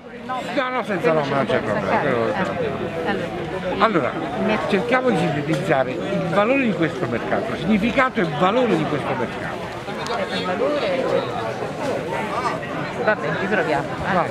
No, senza nome non c'è problema. Allora, cerchiamo di sintetizzare il valore di questo mercato, il significato e il valore di questo mercato. Il valore... Va bene, riproviamo.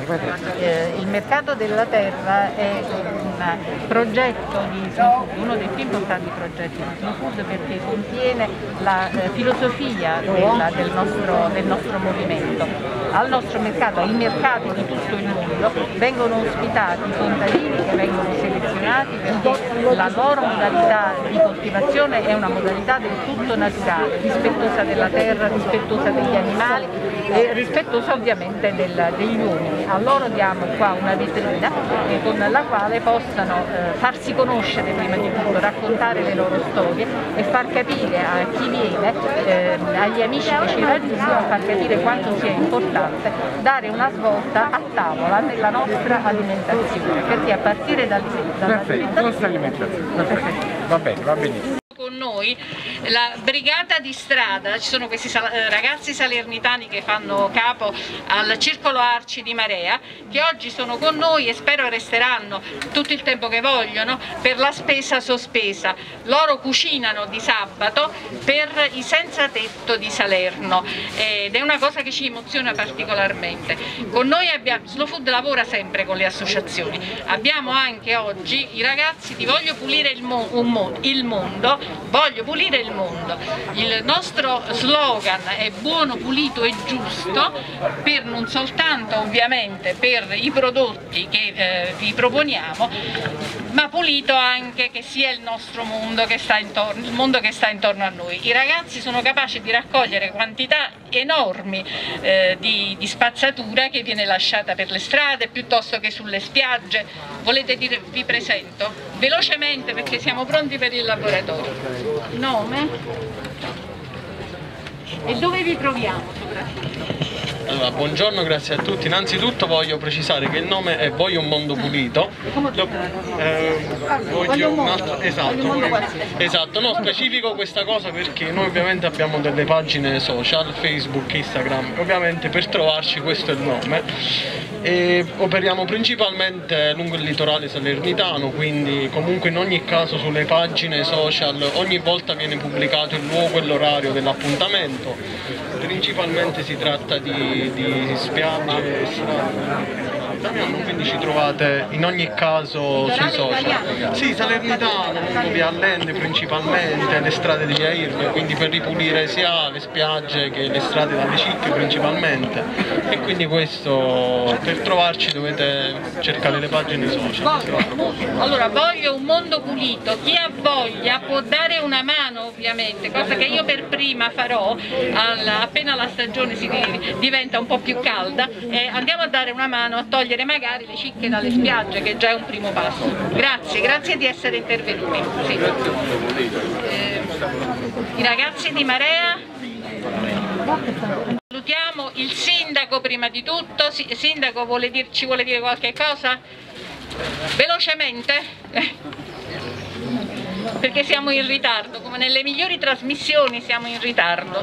Il mercato della terra è un progetto di Slow Food, uno dei più importanti progetti di Slow Food, perché contiene la filosofia del nostro movimento. Al nostro mercato, ai mercati di tutto il mondo, vengono ospitati i contadini che vengono selezionati perché la loro modalità di coltivazione è una modalità del tutto naturale, rispettosa della terra, rispettosa degli animali e rispettosa ovviamente degli uomini. A loro diamo qua una vetrina con la quale possano farsi conoscere prima di tutto, raccontare le loro storie e far capire a chi viene, agli amici che ci raggiungono, far capire quanto sia importante dare una svolta a tavola nella nostra alimentazione, perché a partire dall'alimentazione... Va bene, va benissimo. Con noi la brigata di strada, ci sono questi ragazzi salernitani che fanno capo al Circolo Arci di Marea, che oggi sono con noi e spero resteranno tutto il tempo che vogliono per la spesa sospesa. Loro cucinano di sabato per i senza tetto di Salerno ed è una cosa che ci emoziona particolarmente. Con noi Slow Food lavora sempre con le associazioni, abbiamo anche oggi i ragazzi di Voglio pulire il mondo. Voglio pulire il mondo. Il nostro slogan è buono, pulito e giusto, per non soltanto ovviamente per i prodotti che vi proponiamo, ma pulito anche che sia il nostro mondo che sta intorno, il mondo che sta intorno a noi. I ragazzi sono capaci di raccogliere quantità enormi di spazzatura che viene lasciata per le strade piuttosto che sulle spiagge. Volete dire, vi presento velocemente perché siamo pronti per il laboratorio. Nome? E dove vi troviamo soprattutto? Allora, buongiorno, grazie a tutti. Innanzitutto voglio precisare che il nome è Voglio un mondo pulito. Voglio un altro, esatto, no, specifico questa cosa perché noi ovviamente abbiamo delle pagine social, Facebook, Instagram, ovviamente per trovarci questo è il nome. E operiamo principalmente lungo il litorale salernitano, quindi comunque in ogni caso sulle pagine social ogni volta viene pubblicato il luogo e l'orario dell'appuntamento. Principalmente si tratta di spiagge e strade. Quindi ci trovate in ogni caso sui social. Sì, salernitano, lungo via Allende principalmente, le strade di via Irvine, quindi per ripulire sia le spiagge che le strade dalle Cicche principalmente. E quindi questo, per trovarci dovete cercare le pagine social. Allora, voglio un mondo pulito, chi ha voglia può dare una mano ovviamente, cosa che io per prima farò appena la stagione si diventa un po' più calda, e andiamo a dare una mano a togliere magari le cicche dalle spiagge, che già è un primo passo. Grazie di essere intervenuti. Sì. I ragazzi di Marea. Salutiamo il sindaco prima di tutto. Sindaco, ci vuole dire qualche cosa? Velocemente? Perché siamo in ritardo, come nelle migliori trasmissioni siamo in ritardo.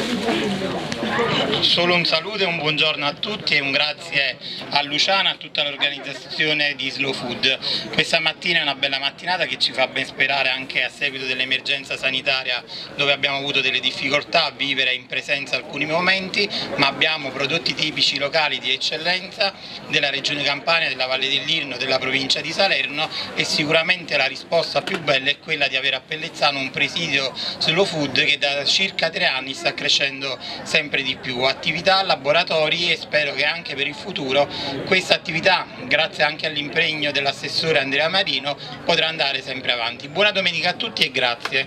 Solo un saluto e un buongiorno a tutti e un grazie a Luciana e a tutta l'organizzazione di Slow Food. Questa mattina è una bella mattinata che ci fa ben sperare, anche a seguito dell'emergenza sanitaria dove abbiamo avuto delle difficoltà a vivere in presenza alcuni momenti, ma abbiamo prodotti tipici locali di eccellenza della regione Campania, della Valle dell'Irno, della provincia di Salerno, e sicuramente la risposta più bella è quella di avere a Pellezzano un presidio Slow Food che da circa 3 anni sta crescendo sempre di più. Attività, laboratori, e spero che anche per il futuro questa attività, grazie anche all'impegno dell'assessore Andrea Marino, potrà andare sempre avanti. Buona domenica a tutti e grazie.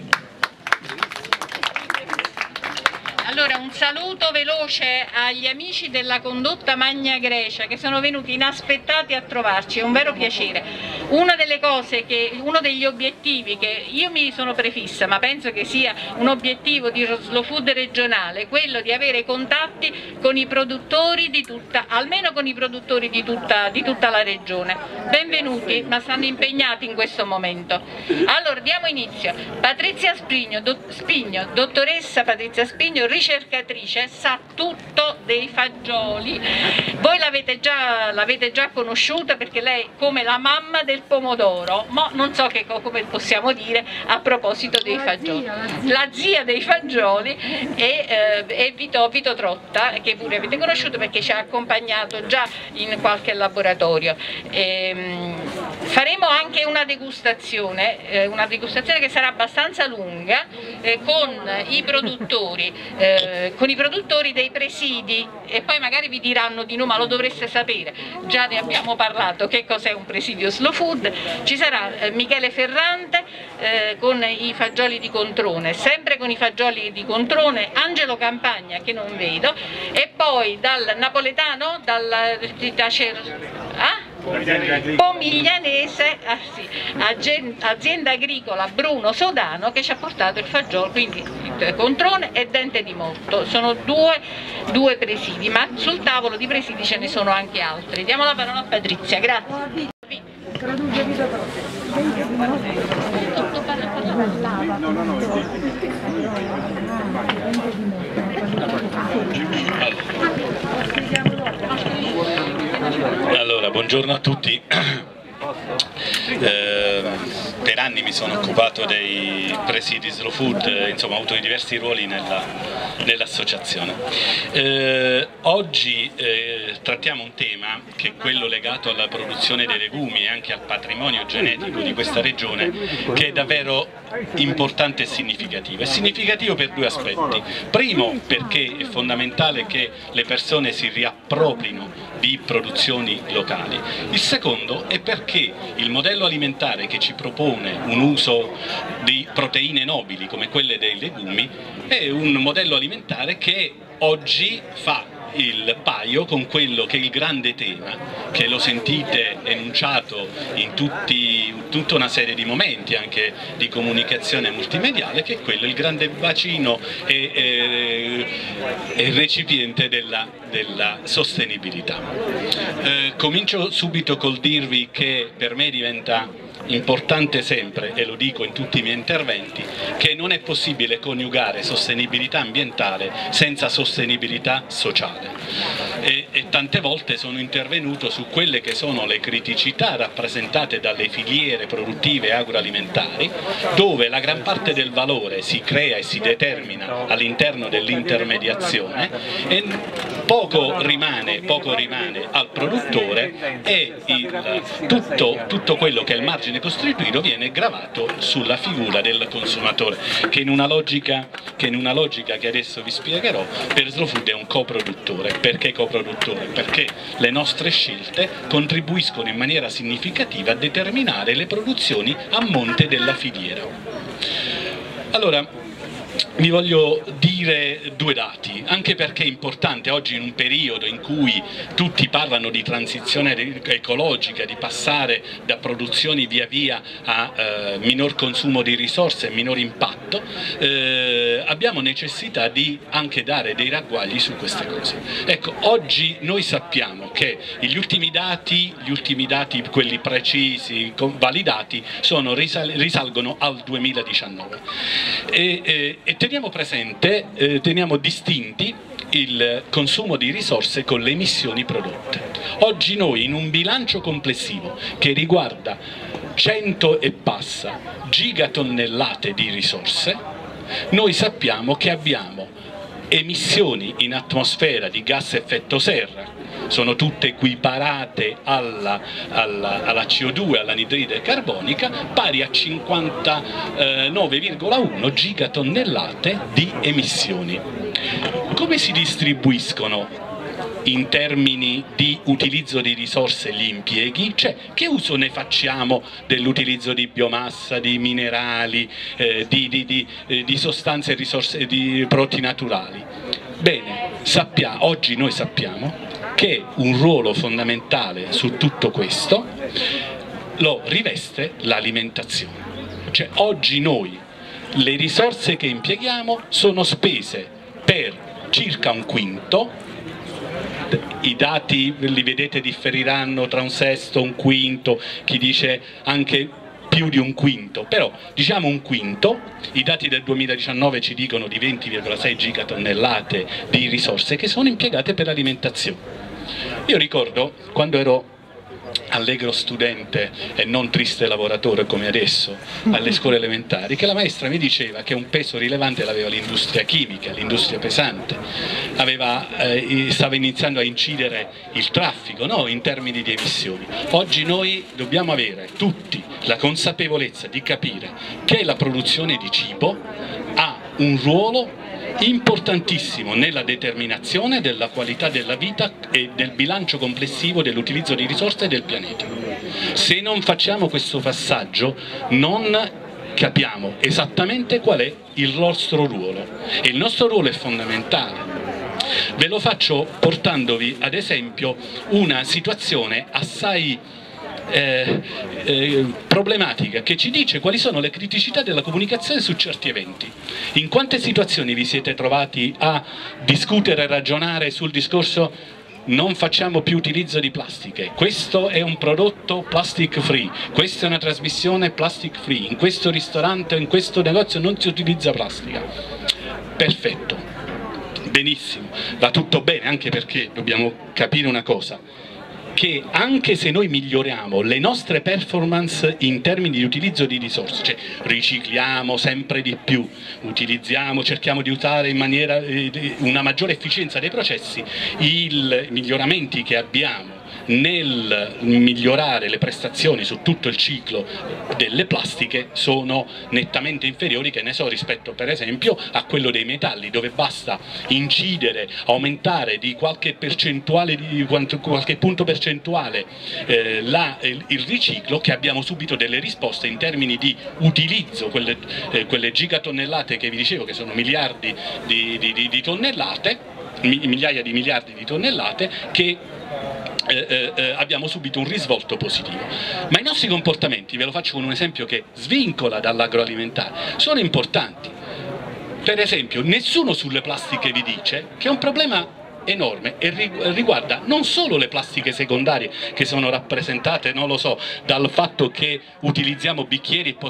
Allora, un saluto veloce agli amici della condotta Magna Grecia che sono venuti inaspettati a trovarci, è un vero piacere. Una delle cose uno degli obiettivi che io mi sono prefissa, ma penso che sia un obiettivo di Slow Food regionale, quello di avere contatti con i produttori almeno con i produttori di tutta la regione. Benvenuti, ma stanno impegnati in questo momento. Allora diamo inizio. Patrizia Spigno, dottoressa Patrizia Spigno, ricercatrice, sa tutto dei fagioli. Voi l'avete già conosciuta perché lei come la mamma del pomodoro, ma non so come possiamo dire a proposito dei fagioli. La zia dei fagioli è Vito Trotta, che pure avete conosciuto perché ci ha accompagnato già in qualche laboratorio. Faremo anche una degustazione che sarà abbastanza lunga con i produttori dei presidi, e poi magari vi diranno di no, ma lo dovreste sapere, già ne abbiamo parlato, che cos'è un presidio Slow Food. Ci sarà Michele Ferrante con i fagioli di Controne, sempre con i fagioli di Controne, Angelo Campagna che non vedo, e poi dal napoletano, Pomiglianese, azienda agricola Bruno Sodano, che ci ha portato il fagiolo, quindi Controne e Dente di Morto. Sono due presidi, ma sul tavolo di presidi ce ne sono anche altri. Diamo la parola a Patrizia, grazie. Allora, buongiorno a tutti. Per anni mi sono occupato dei presidi Slow Food, insomma ho avuto diversi ruoli nell'associazione. Oggi trattiamo un tema che è quello legato alla produzione dei legumi e anche al patrimonio genetico di questa regione, che è davvero importante e significativo. È significativo per due aspetti. Primo, perché è fondamentale che le persone si riapproprino di produzioni locali. Il secondo è perché il modello alimentare che ci propone un uso di proteine nobili come quelle dei legumi è un modello alimentare che oggi fa il paio con quello che è il grande tema, che lo sentite enunciato in tutta una serie di momenti anche di comunicazione multimediale, che è quello, il grande bacino e recipiente della sostenibilità. Comincio subito col dirvi che per me diventa importante sempre, e lo dico in tutti i miei interventi, che non è possibile coniugare sostenibilità ambientale senza sostenibilità sociale, e tante volte sono intervenuto su quelle che sono le criticità rappresentate dalle filiere produttive agroalimentari, dove la gran parte del valore si crea e si determina all'interno dell'intermediazione e poco rimane al produttore, e tutto quello che è il margine costituito viene gravato sulla figura del consumatore, che in una logica che adesso vi spiegherò, per Slow Food è un coproduttore. Perché coproduttore? Perché le nostre scelte contribuiscono in maniera significativa a determinare le produzioni a monte della filiera. Allora, vi voglio dire due dati, anche perché è importante oggi, in un periodo in cui tutti parlano di transizione ecologica, di passare da produzioni via via a minor consumo di risorse e minor impatto, abbiamo necessità di anche dare dei ragguagli su queste cose. Ecco, oggi noi sappiamo che gli ultimi dati, quelli precisi, validati, risalgono al 2019 e teniamo presente, teniamo distinti il consumo di risorse con le emissioni prodotte. Oggi noi, in un bilancio complessivo che riguarda 100 e passa gigatonnellate di risorse, noi sappiamo che abbiamo emissioni in atmosfera di gas effetto serra, sono tutte equiparate alla CO2, all'anidride carbonica, pari a 59,1 gigatonnellate di emissioni. Come si distribuiscono in termini di utilizzo di risorse gli impieghi? Cioè, che uso ne facciamo dell'utilizzo di biomassa, di minerali, di sostanze e risorse, di prodotti naturali? Bene, oggi noi sappiamo che un ruolo fondamentale su tutto questo lo riveste l'alimentazione. Cioè oggi noi le risorse che impieghiamo sono spese per circa un quinto, i dati li vedete differiranno tra un sesto, un quinto, chi dice anche più di un quinto, però diciamo un quinto, i dati del 2019 ci dicono di 20,6 gigatonnellate di risorse che sono impiegate per l'alimentazione. Io ricordo quando ero allegro studente e non triste lavoratore come adesso alle scuole elementari, che la maestra mi diceva che un peso rilevante l'aveva l'industria chimica, l'industria pesante, stava iniziando a incidere il traffico, no? In termini di emissioni. Oggi noi dobbiamo avere tutti la consapevolezza di capire che la produzione di cibo ha un ruolo importantissimo nella determinazione della qualità della vita e del bilancio complessivo dell'utilizzo di risorse del pianeta. Se non facciamo questo passaggio non capiamo esattamente qual è il nostro ruolo, e il nostro ruolo è fondamentale. Ve lo faccio portandovi ad esempio una situazione assai problematica che ci dice quali sono le criticità della comunicazione su certi eventi. In quante situazioni vi siete trovati a discutere e ragionare sul discorso non facciamo più utilizzo di plastiche, questo è un prodotto plastic free, questa è una trasmissione plastic free, in questo ristorante o in questo negozio non si utilizza plastica? Perfetto, benissimo, va tutto bene, anche perché dobbiamo capire una cosa, che anche se noi miglioriamo le nostre performance in termini di utilizzo di risorse, cioè ricicliamo sempre di più, utilizziamo, cerchiamo di usare in maniera una maggiore efficienza dei processi, i miglioramenti che abbiamo nel migliorare le prestazioni su tutto il ciclo delle plastiche sono nettamente inferiori, che ne so, rispetto per esempio a quello dei metalli, dove basta incidere, aumentare di qualche percentuale, di qualche punto percentuale il riciclo, che abbiamo subito delle risposte in termini di utilizzo, quelle gigatonnellate che vi dicevo che sono miliardi di tonnellate, migliaia di miliardi di tonnellate, che abbiamo subito un risvolto positivo. Ma i nostri comportamenti, ve lo faccio con un esempio che svincola dall'agroalimentare, sono importanti. Per esempio, nessuno sulle plastiche vi dice che è un problema enorme e riguarda non solo le plastiche secondarie, che sono rappresentate, non lo so, dal fatto che utilizziamo bicchieri e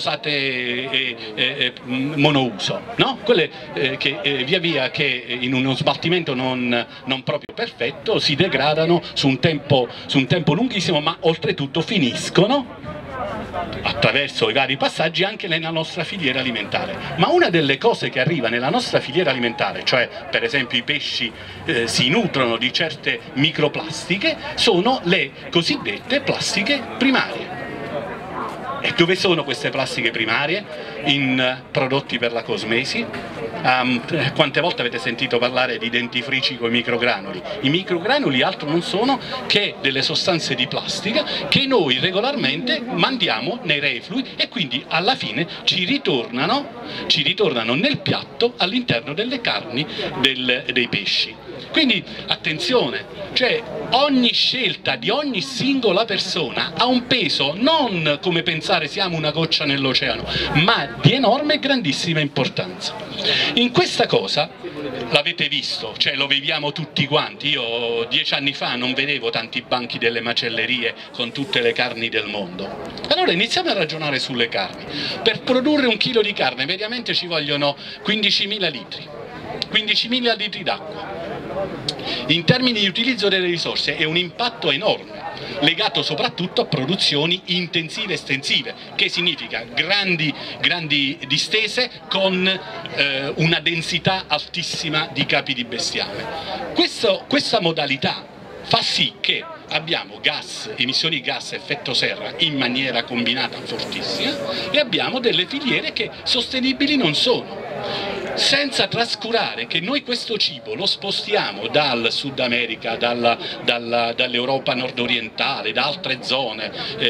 posate monouso, no? Quelle che via via che in uno smaltimento non proprio perfetto si degradano su un tempo lunghissimo, ma oltretutto finiscono attraverso i vari passaggi anche nella nostra filiera alimentare. Ma una delle cose che arriva nella nostra filiera alimentare, cioè per esempio i pesci si nutrono di certe microplastiche, sono le cosiddette plastiche primarie. E dove sono queste plastiche primarie? In prodotti per la cosmesi. Quante volte avete sentito parlare di dentifrici con i microgranuli? I microgranuli altro non sono che delle sostanze di plastica che noi regolarmente mandiamo nei reflui e quindi alla fine ci ritornano nel piatto all'interno delle carni dei pesci. Quindi attenzione, cioè ogni scelta di ogni singola persona ha un peso, non come pensare siamo una goccia nell'oceano, ma di enorme e grandissima importanza. In questa cosa, l'avete visto, cioè lo viviamo tutti quanti. Io 10 anni fa non vedevo tanti banchi delle macellerie con tutte le carni del mondo. Allora iniziamo a ragionare sulle carni. Per produrre un chilo di carne mediamente ci vogliono 15.000 litri, 15.000 litri d'acqua. In termini di utilizzo delle risorse è un impatto enorme, legato soprattutto a produzioni intensive e estensive, che significa grandi distese con una densità altissima di capi di bestiame. Questa modalità fa sì che abbiamo emissioni di gas a effetto serra in maniera combinata fortissima e abbiamo delle filiere che sostenibili non sono. Senza trascurare che noi questo cibo lo spostiamo dal Sud America, dall'Europa nord-orientale, da altre zone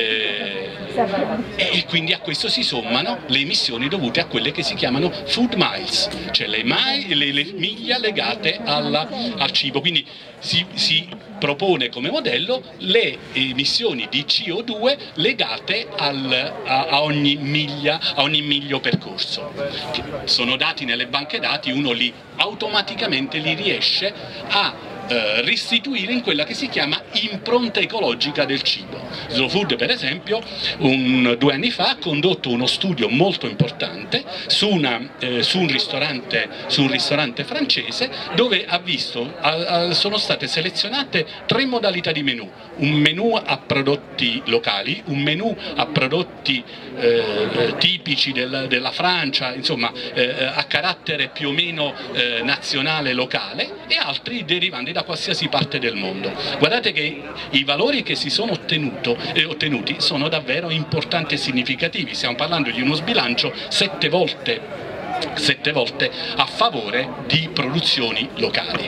e quindi a questo si sommano le emissioni dovute a quelle che si chiamano food miles, cioè le miglia legate al cibo. Quindi si propone come modello le emissioni di CO2 legate a ogni miglio percorso. Sono dati nelle banche dati, uno automaticamente li riesce a restituire in quella che si chiama impronta ecologica del cibo. Slow Food, per esempio, 2 anni fa ha condotto uno studio molto importante su un ristorante francese, dove sono state selezionate 3 modalità di menù: un menù a prodotti locali, un menù a prodotti tipici della Francia, insomma a carattere più o meno nazionale, locale, e altri derivanti da qualsiasi parte del mondo. Guardate che i valori che si sono ottenuti sono davvero importanti e significativi. Stiamo parlando di uno sbilancio 7 volte a favore di produzioni locali.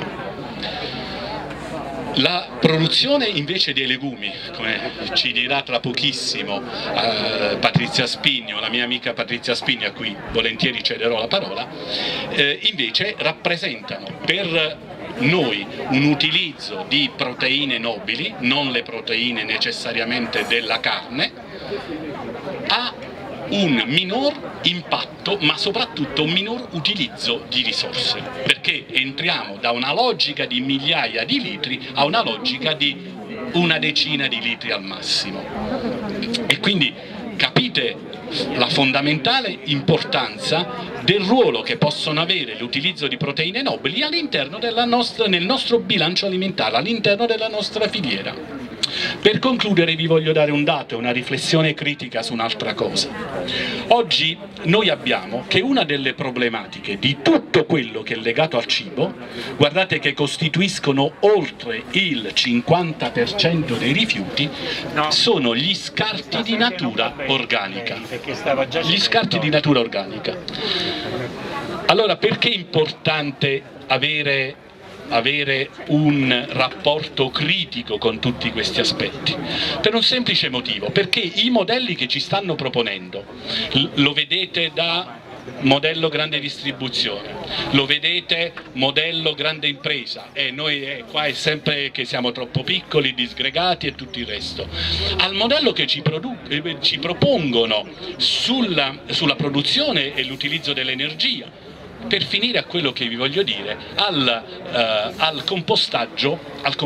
La produzione invece dei legumi, come ci dirà tra pochissimo Patrizia Spigno, la mia amica Patrizia Spigno, a cui volentieri cederò la parola, invece rappresentano per noi un utilizzo di proteine nobili, non le proteine necessariamente della carne, a un minor impatto, ma soprattutto un minor utilizzo di risorse, perché entriamo da una logica di migliaia di litri a una logica di una decina di litri al massimo. E quindi capite la fondamentale importanza del ruolo che possono avere l'utilizzo di proteine nobili all'interno nel nostro bilancio alimentare, all'interno della nostra filiera. Per concludere vi voglio dare un dato e una riflessione critica su un'altra cosa. Oggi noi abbiamo che una delle problematiche di tutto quello che è legato al cibo, guardate che costituiscono oltre il 50% dei rifiuti, sono gli scarti di natura organica. Gli scarti di natura organica. Allora, perché è importante avere un rapporto critico con tutti questi aspetti? Per un semplice motivo: perché i modelli che ci stanno proponendo, lo vedete da modello grande distribuzione, lo vedete modello grande impresa, e noi qua è sempre che siamo troppo piccoli, disgregati e tutto il resto, al modello che ci propongono sulla produzione e l'utilizzo dell'energia, per finire a quello che vi voglio dire, al compostaggio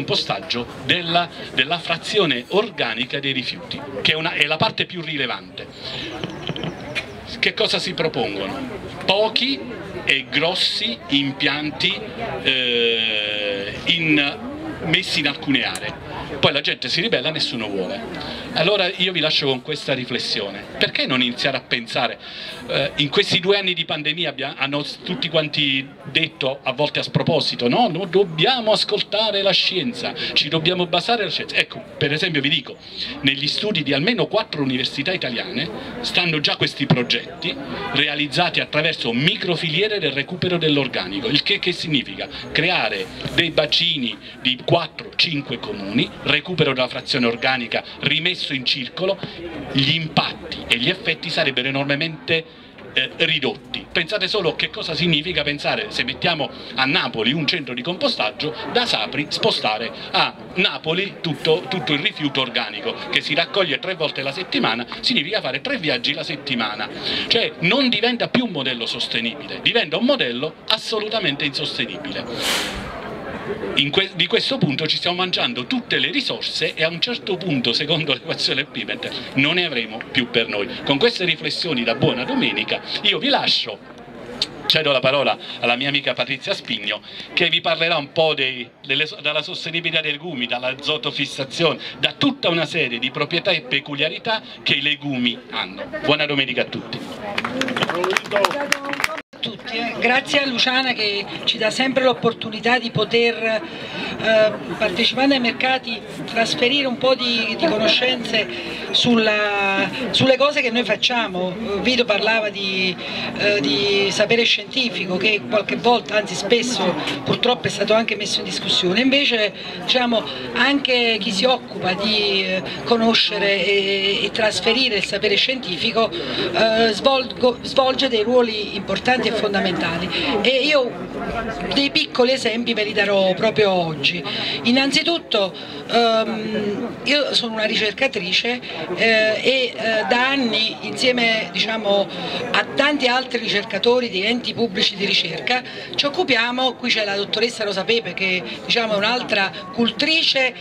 della frazione organica dei rifiuti, che è la parte più rilevante. Che cosa si propongono? Pochi e grossi impianti messi in alcune aree. Poi la gente si ribella, nessuno vuole. Allora io vi lascio con questa riflessione: perché non iniziare a pensare? In questi 2 anni di pandemia hanno tutti quanti detto, a volte a sproposito, no, dobbiamo ascoltare la scienza, ci dobbiamo basare sulla scienza. Ecco, per esempio vi dico, negli studi di almeno 4 università italiane stanno già questi progetti realizzati attraverso microfiliere del recupero dell'organico, il che significa creare dei bacini di 4-5 comuni, recupero della frazione organica rimesso in circolo, gli impatti e gli effetti sarebbero enormemente ridotti. Pensate solo che cosa significa pensare, se mettiamo a Napoli un centro di compostaggio, da Sapri spostare a Napoli tutto il rifiuto organico che si raccoglie 3 volte la settimana, significa fare 3 viaggi la settimana. Cioè non diventa più un modello sostenibile, diventa un modello assolutamente insostenibile. Di questo punto ci stiamo mangiando tutte le risorse e a un certo punto, secondo l'equazione Pimentel, non ne avremo più per noi. Con queste riflessioni da buona domenica io vi lascio, cedo la parola alla mia amica Patrizia Spigno, che vi parlerà un po' dalla sostenibilità dei legumi, dall'azotofissazione, da tutta una serie di proprietà e peculiarità che i legumi hanno. Buona domenica a tutti. Grazie a Luciana che ci dà sempre l'opportunità di poter partecipando ai mercati trasferire un po' di conoscenze sulle cose che noi facciamo. Vito parlava di sapere scientifico che qualche volta, anzi spesso purtroppo è stato anche messo in discussione, invece diciamo anche chi si occupa di conoscere e trasferire il sapere scientifico svolge dei ruoli importanti e fondamentali fondamentali, e io dei piccoli esempi ve li darò proprio oggi. Innanzitutto io sono una ricercatrice e da anni, insieme a tanti altri ricercatori di enti pubblici di ricerca, ci occupiamo, qui c'è la dottoressa Rosa Pepe che è un'altra cultrice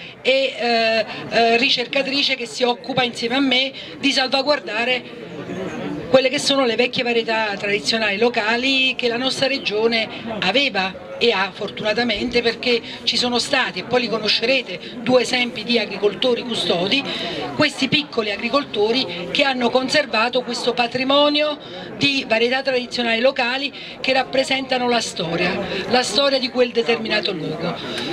e ricercatrice che si occupa insieme a me di salvaguardare quelle che sono le vecchie varietà tradizionali locali che la nostra regione aveva e ha fortunatamente, perché ci sono stati, e poi li conoscerete, 2 esempi di agricoltori custodi, questi piccoli agricoltori che hanno conservato questo patrimonio di varietà tradizionali locali che rappresentano la storia di quel determinato luogo.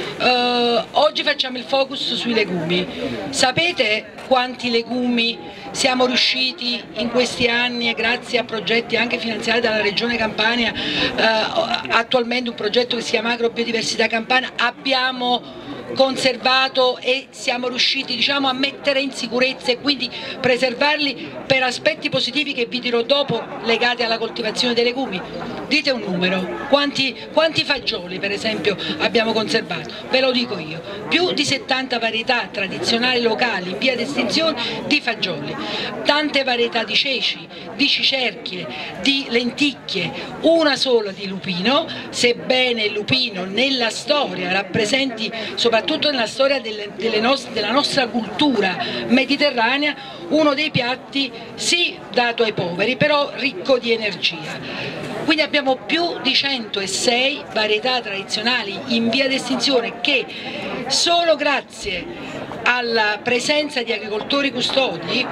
Oggi facciamo il focus sui legumi. Sapete quanti legumi siamo riusciti in questi anni, e grazie a progetti anche finanziati dalla Regione Campania, attualmente un progetto che si chiama Agrobiodiversità Campana, abbiamo conservato e siamo riusciti a mettere in sicurezza e quindi preservarli per aspetti positivi che vi dirò dopo, legati alla coltivazione dei legumi. Dite un numero, quanti fagioli per esempio abbiamo conservato? Ve lo dico io, più di 70 varietà tradizionali locali in via di estinzione di fagioli, tante varietà di ceci, di cicerchie, di lenticchie, una sola di lupino, sebbene il lupino nella storia rappresenti, soprattutto nella storia della nostra cultura mediterranea, uno dei piatti sì dato ai poveri, però ricco di energia. Quindi abbiamo più di 106 varietà tradizionali in via di estinzione che solo grazie alla presenza di agricoltori custodi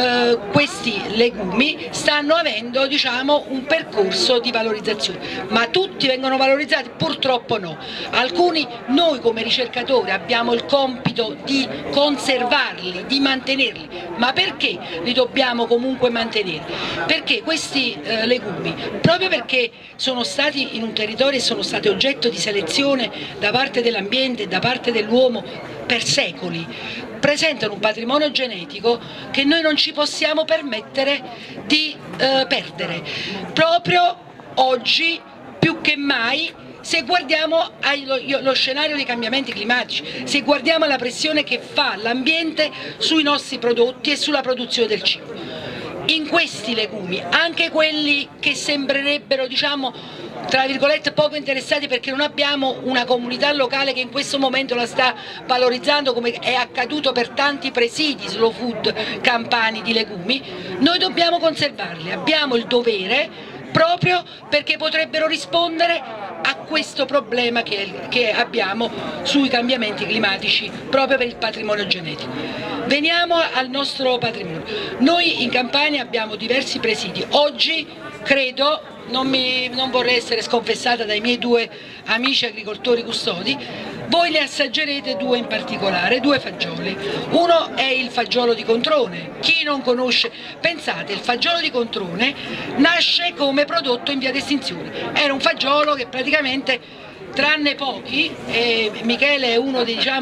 questi legumi stanno avendo un percorso di valorizzazione. Ma tutti vengono valorizzati? Purtroppo no. Alcuni noi come ricercatori abbiamo il compito di conservarli, di mantenerli. Ma perché li dobbiamo comunque mantenere? Perché questi legumi, proprio perché sono stati in un territorio e sono stati oggetto di selezione da parte dell'ambiente e da parte dell'uomo per secoli, presentano un patrimonio genetico che noi non ci possiamo permettere di perdere. Proprio oggi, più che mai, se guardiamo allo scenario dei cambiamenti climatici, se guardiamo alla pressione che fa l'ambiente sui nostri prodotti e sulla produzione del cibo. In questi legumi, anche quelli che sembrerebbero, tra virgolette, poco interessati perché non abbiamo una comunità locale che in questo momento la sta valorizzando, come è accaduto per tanti presidi slow food campani di legumi, noi dobbiamo conservarli, abbiamo il dovere, proprio perché potrebbero rispondere a questo problema che abbiamo sui cambiamenti climatici, proprio per il patrimonio genetico. Veniamo al nostro patrimonio. Noi in Campania abbiamo diversi presidi. Oggi credo, non vorrei essere sconfessata dai miei 2 amici agricoltori custodi, voi ne assaggerete 2 in particolare, 2 fagioli. Uno è il fagiolo di Controne. Chi non conosce, pensate, il fagiolo di Controne nasce come prodotto in via di estinzione. Era un fagiolo che praticamente, tranne pochi, Michele è uno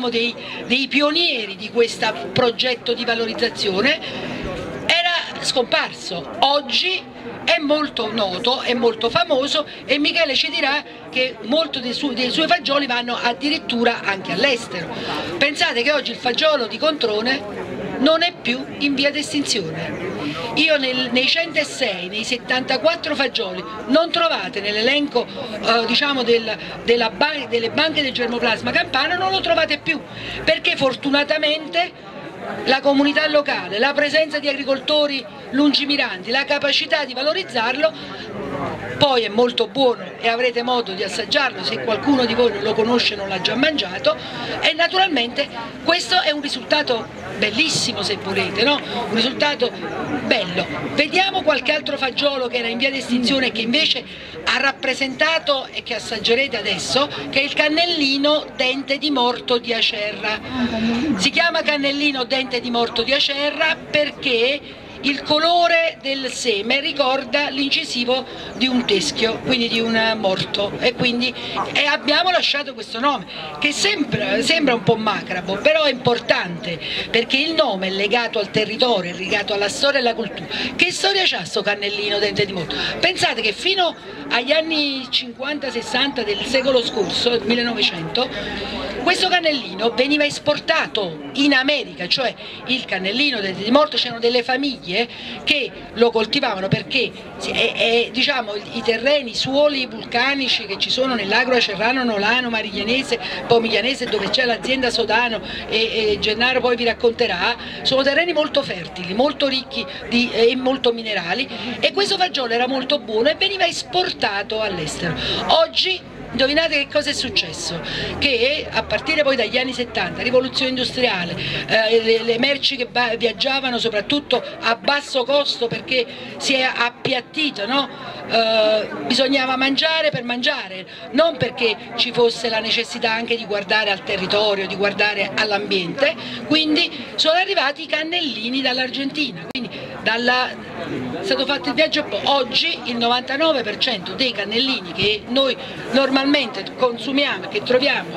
dei pionieri di questo progetto di valorizzazione, era scomparso. Oggi è molto noto, è molto famoso e Michele ci dirà che molti dei suoi fagioli vanno addirittura anche all'estero. Pensate che oggi il fagiolo di Controne non è più in via di estinzione. Io nei 106, nei 74 fagioli non trovate nell'elenco delle banche del germoplasma campano, non lo trovate più, perché fortunatamente la comunità locale, la presenza di agricoltori lungimiranti, la capacità di valorizzarlo, poi è molto buono e avrete modo di assaggiarlo se qualcuno di voi non lo conosce e non l'ha già mangiato, e naturalmente questo è un risultato bellissimo, se volete, no? Un risultato bello. Vediamo qualche altro fagiolo che era in via di estinzione e che invece ha rappresentato e che assaggerete adesso, che è il cannellino dente di morto di Acerra. Si chiama cannellino dente di morto di Acerra perché il colore del seme ricorda l'incisivo di un teschio, quindi di un morto, e quindi abbiamo lasciato questo nome che sembra un po' macabro, però è importante perché il nome è legato al territorio, è legato alla storia e alla cultura. Che storia c'ha sto cannellino Dente di Morto? Pensate che fino agli anni 50-60 del secolo scorso, del 1900, questo cannellino veniva esportato in America, cioè il cannellino Dente di Morto, c'erano delle famiglie che lo coltivavano perché diciamo, i terreni, i suoli vulcanici che ci sono nell'Agro Acerrano, Nolano, Mariglianese, Pomiglianese, dove c'è l'azienda Sodano e Gennaro poi vi racconterà, sono terreni molto fertili, molto ricchi e molto minerali, e questo fagiolo era molto buono e veniva esportato all'estero. Oggi indovinate che cosa è successo? Che a partire poi dagli anni 70, rivoluzione industriale, le merci che viaggiavano soprattutto a basso costo perché si è appiattito, no? Bisognava mangiare per mangiare, non perché ci fosse la necessità anche di guardare al territorio, di guardare all'ambiente, quindi sono arrivati i cannellini dall'Argentina, quindi è stato fatto il viaggio. Oggi il 99% dei cannellini che noi normalmente consumiamo e che troviamo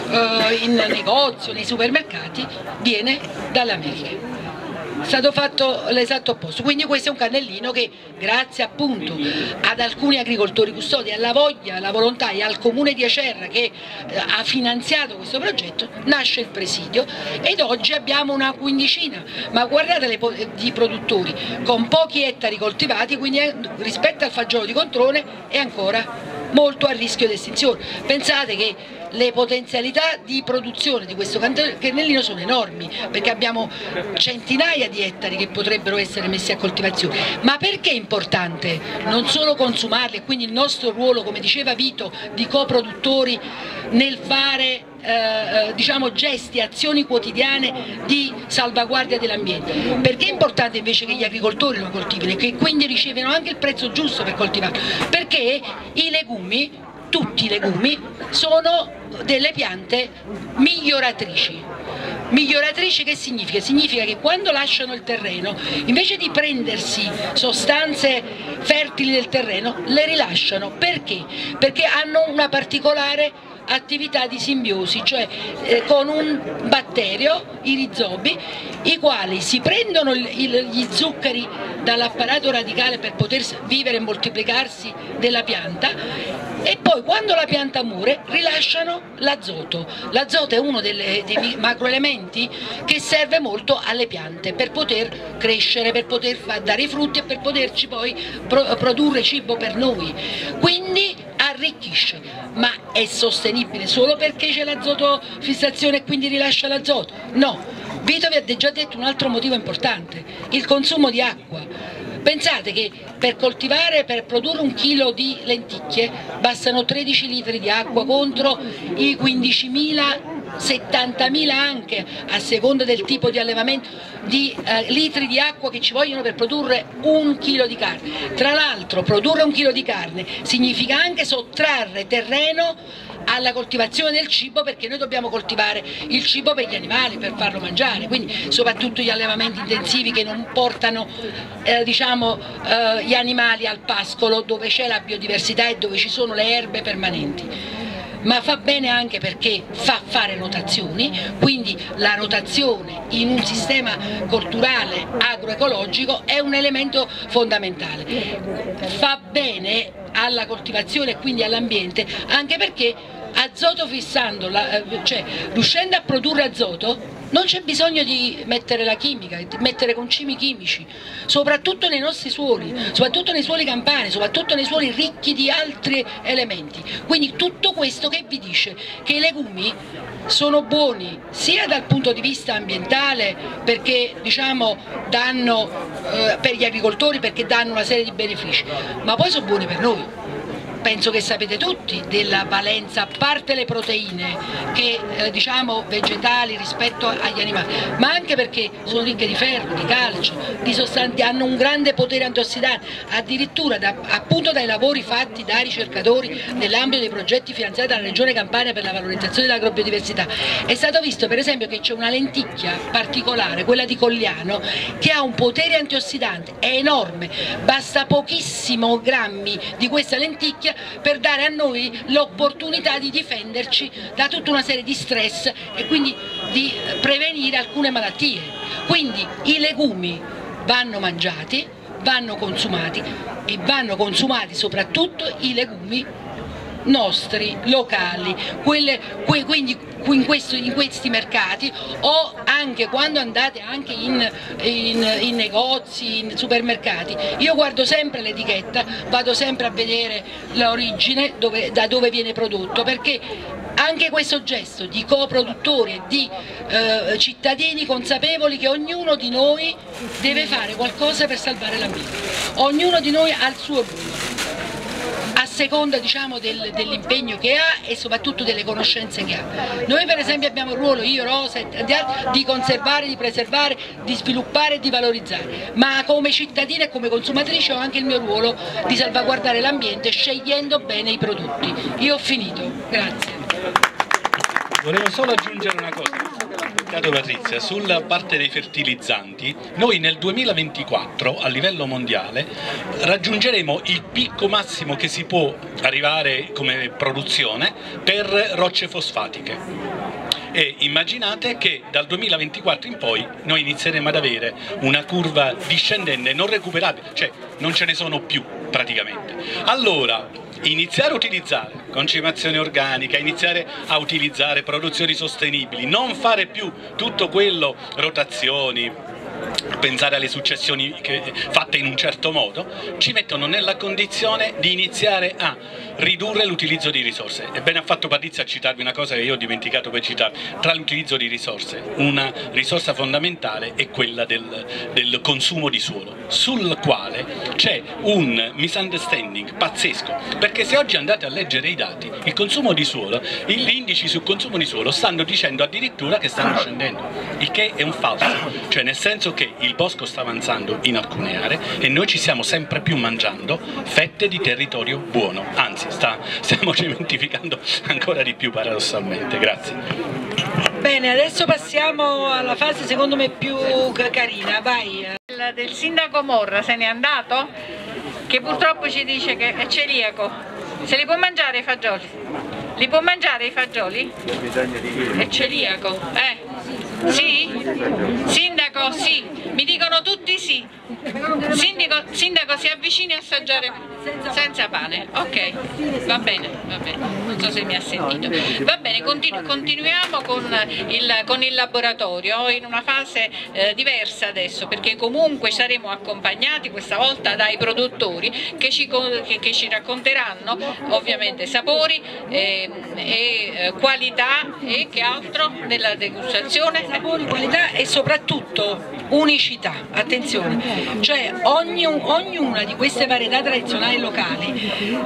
in negozio, nei supermercati, viene dall'America. È stato fatto l'esatto opposto, quindi questo è un cannellino che grazie appunto ad alcuni agricoltori custodi, alla voglia, alla volontà e al comune di Acerra che ha finanziato questo progetto, nasce il presidio ed oggi abbiamo una quindicina, ma guardate di produttori con pochi ettari coltivati, quindi rispetto al fagiolo di Controne è ancora molto a rischio di estinzione. Pensate che le potenzialità di produzione di questo cannellino sono enormi, perché abbiamo centinaia di ettari che potrebbero essere messi a coltivazione. Ma perché è importante non solo consumarli, e quindi il nostro ruolo, come diceva Vito, di coproduttori nel fare diciamo gesti, azioni quotidiane di salvaguardia dell'ambiente? Perché è importante invece che gli agricoltori lo coltivino e che quindi ricevono anche il prezzo giusto per coltivarlo? Perché i legumi, tutti i legumi, sono delle piante miglioratrici. Miglioratrici che significa? Significa che quando lasciano il terreno, invece di prendersi sostanze fertili del terreno, le rilasciano. Perché? Perché hanno una particolare attività di simbiosi, cioè con un batterio, i rizobi, i quali si prendono gli zuccheri dall'apparato radicale per poter vivere e moltiplicarsi della pianta, e poi quando la pianta muore rilasciano l'azoto. L'azoto è uno dei macroelementi che serve molto alle piante per poter crescere, per poter dare i frutti e per poterci poi produrre cibo per noi. Quindi arricchisce, ma è sostenibile solo perché c'è l'azoto fissazione e quindi rilascia l'azoto? No, Vito vi ha già detto un altro motivo importante, il consumo di acqua. Pensate che per coltivare, per produrre 1 chilo di lenticchie bastano 13 litri di acqua contro i 15.000, 70.000 anche a seconda del tipo di allevamento di litri di acqua che ci vogliono per produrre 1 chilo di carne. Tra l'altro produrre 1 chilo di carne significa anche sottrarre terreno alla coltivazione del cibo, perché noi dobbiamo coltivare il cibo per gli animali, per farlo mangiare, quindi soprattutto gli allevamenti intensivi che non portano gli animali al pascolo dove c'è la biodiversità e dove ci sono le erbe permanenti. Ma fa bene anche perché fa fare rotazioni, quindi la rotazione in un sistema culturale agroecologico è un elemento fondamentale. Fa bene alla coltivazione e quindi all'ambiente, anche perché azoto fissando, cioè riuscendo a produrre azoto, non c'è bisogno di mettere la chimica, di mettere concimi chimici, soprattutto nei nostri suoli, soprattutto nei suoli campani, soprattutto nei suoli ricchi di altri elementi. Quindi tutto questo che vi dice che i legumi sono buoni sia dal punto di vista ambientale, perché danno per gli agricoltori, perché danno una serie di benefici, ma poi sono buoni per noi. penso che sapete tutti della valenza, a parte le proteine che diciamo vegetali rispetto agli animali, ma anche perché sono ricche di ferro, di calcio, di sostanze, hanno un grande potere antiossidante, addirittura appunto dai lavori fatti dai ricercatori nell'ambito dei progetti finanziati dalla Regione Campania per la valorizzazione dell'agrobiodiversità. È stato visto per esempio che c'è una lenticchia particolare, quella di Cogliano, che ha un potere antiossidante, è enorme, basta pochissimo grammi di questa lenticchia per dare a noi l'opportunità di difenderci da tutta una serie di stress e quindi di prevenire alcune malattie. Quindi i legumi vanno mangiati, vanno consumati e vanno consumati soprattutto i legumi nostri, locali, quindi in questi mercati, o anche quando andate anche in negozi, in supermercati. Io guardo sempre l'etichetta, vado sempre a vedere l'origine, da dove viene prodotto, perché anche questo gesto di coproduttori e di cittadini consapevoli che ognuno di noi deve fare qualcosa per salvare l'ambiente, ognuno di noi ha il suo ruolo, a seconda diciamo dell'impegno che ha e soprattutto delle conoscenze che ha. Noi per esempio abbiamo il ruolo, io, Rosa e tanti altri, di conservare, di preservare, di sviluppare e di valorizzare, ma come cittadina e come consumatrice ho anche il mio ruolo di salvaguardare l'ambiente scegliendo bene i prodotti. Io ho finito, grazie. Volevo solo aggiungere una cosa. Patrizia, sulla parte dei fertilizzanti, noi nel 2024 a livello mondiale raggiungeremo il picco massimo che si può arrivare come produzione per rocce fosfatiche. E immaginate che dal 2024 in poi noi inizieremo ad avere una curva discendente non recuperabile, cioè non ce ne sono più praticamente. Allora, iniziare a utilizzare concimazione organica, iniziare a utilizzare produzioni sostenibili, non fare più tutto quello, rotazioni, pensare alle successioni fatte in un certo modo, ci mettono nella condizione di iniziare a ridurre l'utilizzo di risorse. E bene ha fatto Patrizia a citarvi una cosa che io ho dimenticato per citarvi. Tra l'utilizzo di risorse, una risorsa fondamentale è quella del consumo di suolo, sul quale c'è un misunderstanding pazzesco, perché se oggi andate a leggere i dati, il consumo di suolo, gli indici sul consumo di suolo stanno dicendo addirittura che stanno scendendo, il che è un falso, cioè nel senso che il bosco sta avanzando in alcune aree e noi ci stiamo sempre più mangiando fette di territorio buono, anzi stiamo cementificando ancora di più paradossalmente. Grazie. Bene, adesso passiamo alla fase secondo me più carina, vai. Del sindaco Morra se n'è andato, che purtroppo ci dice che è celiaco. Se li può mangiare i fagioli? Li può mangiare i fagioli? È celiaco, Sì? Sindaco, sì. Mi dicono tutti sì. Sindaco si avvicini a assaggiare senza pane. Ok, va bene, non so se mi ha sentito. Va bene, continuiamo con il laboratorio in una fase diversa adesso, perché comunque saremo accompagnati questa volta dai produttori che ci racconteranno ovviamente sapori e qualità e che altro della degustazione. Sapori, qualità e soprattutto unicità, attenzione, cioè ognuna di queste varietà tradizionali locali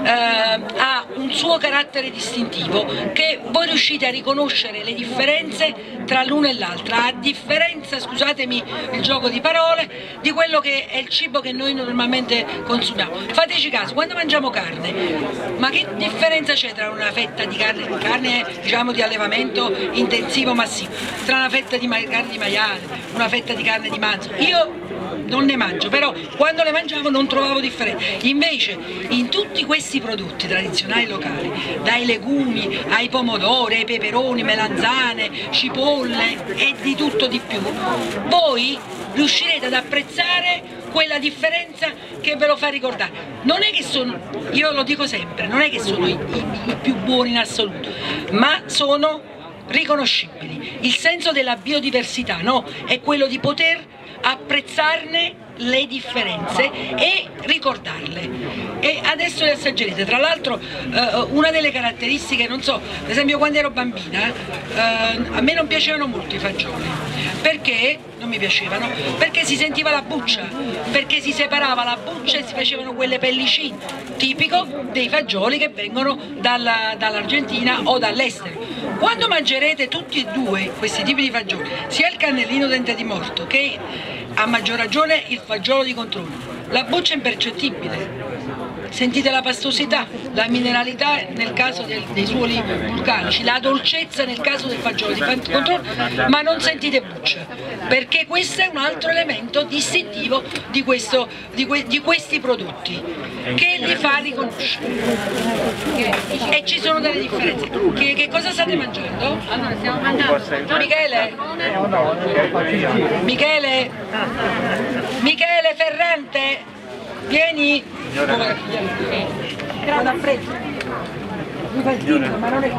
ha un suo carattere distintivo che voi riuscite a riconoscere le differenze tra l'una e l'altra, a differenza, scusatemi il gioco di parole, di quello che è il cibo che noi normalmente consumiamo. Fateci caso, quando mangiamo carne, ma che differenza c'è tra una fetta di carne diciamo di allevamento intensivo massivo, tra una fetta di carne di maiale, una fetta di carne di manzo? Io non ne mangio, però quando le mangiavo non trovavo differenza. Invece in tutti questi prodotti tradizionali locali, dai legumi ai pomodori, ai peperoni, melanzane, cipolle e di tutto di più, voi riuscirete ad apprezzare quella differenza che ve lo fa ricordare. Non è che sono, io lo dico sempre, non è che sono i più buoni in assoluto, ma sono riconoscibili. Il senso della biodiversità, no? È quello di poter apprezzarne le differenze e ricordarle, e adesso le assaggerete. Tra l'altro una delle caratteristiche, non so, ad esempio quando ero bambina a me non piacevano molto i fagioli. Perché non mi piacevano? Perché si sentiva la buccia, perché si separava la buccia e si facevano quelle pellicine, tipico dei fagioli che vengono dall'Argentina o dall'estero. Quando mangerete tutti e due questi tipi di fagioli, sia il cannellino dente di morto che a maggior ragione il fagiolo di controllo, la buccia è impercettibile. Sentite la pastosità, la mineralità nel caso dei suoli vulcanici, la dolcezza nel caso del fagiolo di controllo, ma non sentite buccia, perché questo è un altro elemento distintivo di questi prodotti che li fa riconoscere. E ci sono delle differenze. Che cosa state mangiando? Allora, stiamo mangiando Michele Ferrante, vieni. Vado a freddo. Mi fa il timido, ma non è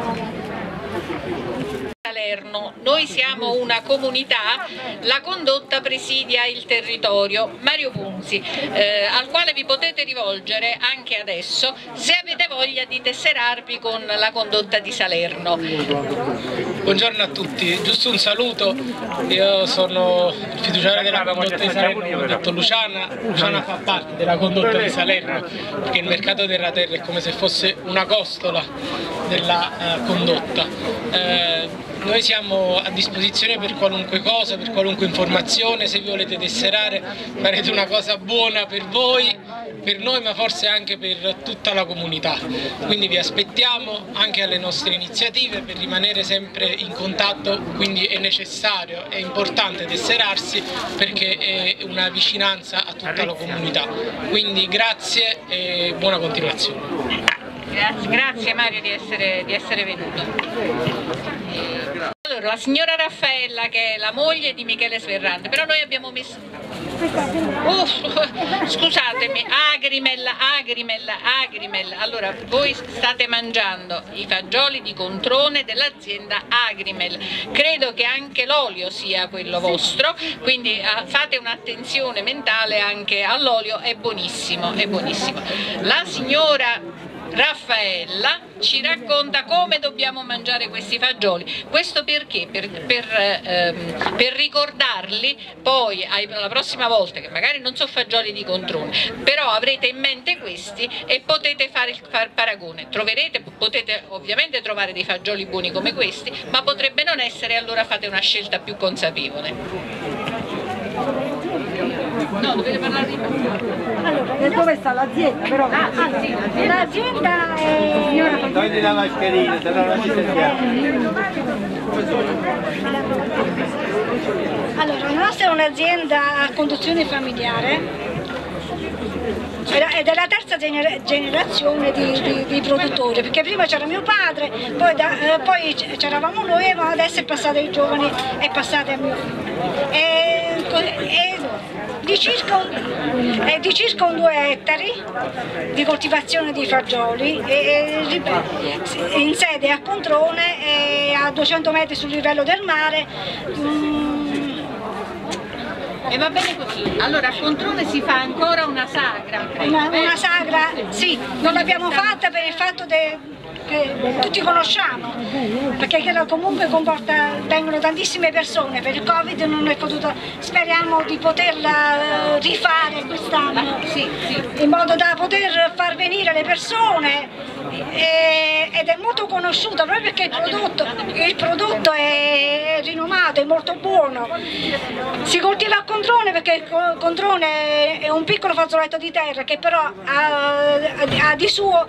Salerno. Noi siamo una comunità, la condotta presidia il territorio Mario Punzi, al quale vi potete rivolgere anche adesso se avete voglia di tesserarvi con la condotta di Salerno. Buongiorno a tutti, giusto un saluto, io sono il fiduciario della condotta di Salerno, ho detto Luciana fa parte della condotta di Salerno, perché il mercato della terra è come se fosse una costola della condotta. Noi siamo a disposizione per qualunque cosa, per qualunque informazione. Se vi volete tesserare farete una cosa buona per voi, per noi, ma forse anche per tutta la comunità. Quindi vi aspettiamo anche alle nostre iniziative per rimanere sempre in contatto, quindi è necessario, è importante tesserarsi perché è una vicinanza a tutta la comunità. Quindi grazie e buona continuazione. Grazie Mario di essere venuto. Allora, la signora Raffaella, che è la moglie di Michele Ferrante, però noi abbiamo messo... scusatemi, Agrimel. Allora, voi state mangiando i fagioli di controne dell'azienda Agrimel. Credo che anche l'olio sia quello vostro, quindi fate un'attenzione mentale anche all'olio, è buonissimo, è buonissimo. La signora Raffaella ci racconta come dobbiamo mangiare questi fagioli. Questo perché? Per ricordarli poi la prossima volta, che magari non sono fagioli di controne, però avrete in mente questi e potete fare il paragone. Potete ovviamente trovare dei fagioli buoni come questi, ma potrebbe non essere, e allora fate una scelta più consapevole. No, dovete parlare di allora, dove sta l'azienda? Però l'azienda è... Togli la mascherina, se no non ci sentiamo. Allora, la nostra è un'azienda a conduzione familiare ed è la terza generazione di produttori, perché prima c'era mio padre, poi c'eravamo noi, ma adesso è passato ai giovani, è passata a mio figlio. È di circa 2 ettari di coltivazione di fagioli, in sede a Controne, a 200 metri sul livello del mare. E va bene così. Allora a Controne si fa ancora una sagra, credo. Una sagra, sì, non l'abbiamo fatta per il fatto che tutti conosciamo, perché comunque vengono tantissime persone, per il Covid non è potuto, speriamo di poterla rifare quest'anno, in modo da poter far venire le persone, ed è molto conosciuta proprio perché il prodotto è rinomato, è molto buono. Si coltiva a Controne perché Controne è un piccolo fazzoletto di terra che però ha di suo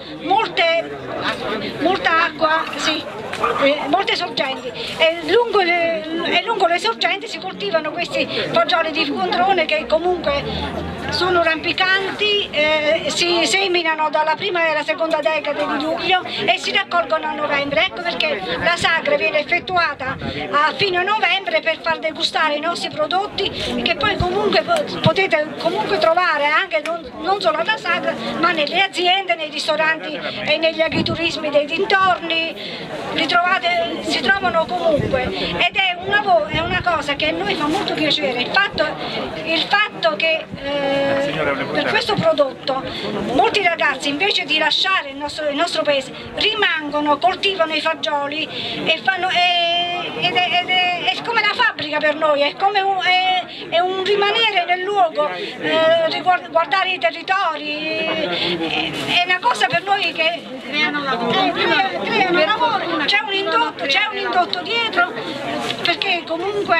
molta acqua, sì, molte sorgenti, e lungo le sorgenti si coltivano questi fagioli di Controne che comunque sono rampicanti, si seminano dalla prima e la seconda decade di luglio e si raccolgono a novembre. Ecco perché la sagra viene effettuata a fine novembre per far degustare i nostri prodotti, che poi comunque potete trovare anche non solo alla sagra, ma nelle aziende, nei ristoranti e negli agriturismi dei dintorni. Si trovano comunque, ed è una cosa che a noi fa molto piacere, il fatto che per questo prodotto molti ragazzi, invece di lasciare il nostro paese, rimangono, coltivano i fagioli e fanno, ed è come la fabbrica per noi, è un rimanere nel luogo, guardare i territori, è una cosa per noi che creano lavoro, c'è un indotto dietro, perché comunque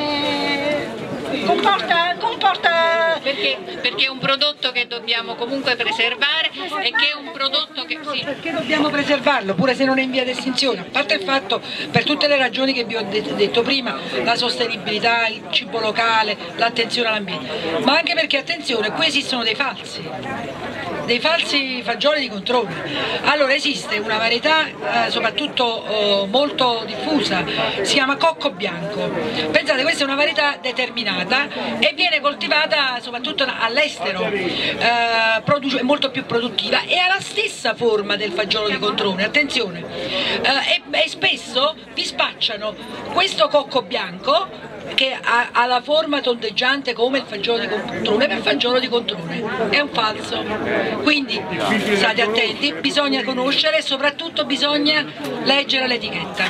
comporta perché è un prodotto che dobbiamo comunque preservare e che è un prodotto che sì. Perché dobbiamo preservarlo, pure se non è in via di estinzione, a parte il fatto, per tutte le ragioni che vi ho detto prima, la sostenibilità, il cibo locale, l'attenzione all'ambiente, ma anche perché, attenzione, qui esistono dei falsi fagioli di controllo. Allora esiste una varietà soprattutto molto diffusa, si chiama cocco bianco. Pensate, questa è una varietà determinata e viene coltivata soprattutto all'estero, è molto più produttiva e ha la stessa forma del fagiolo di controllo, attenzione, e spesso vi spacciano questo cocco bianco che ha la forma tondeggiante come il fagiolo di controllo, per fagiolo di controllo è un falso. Quindi state attenti, bisogna conoscere e soprattutto bisogna leggere l'etichetta.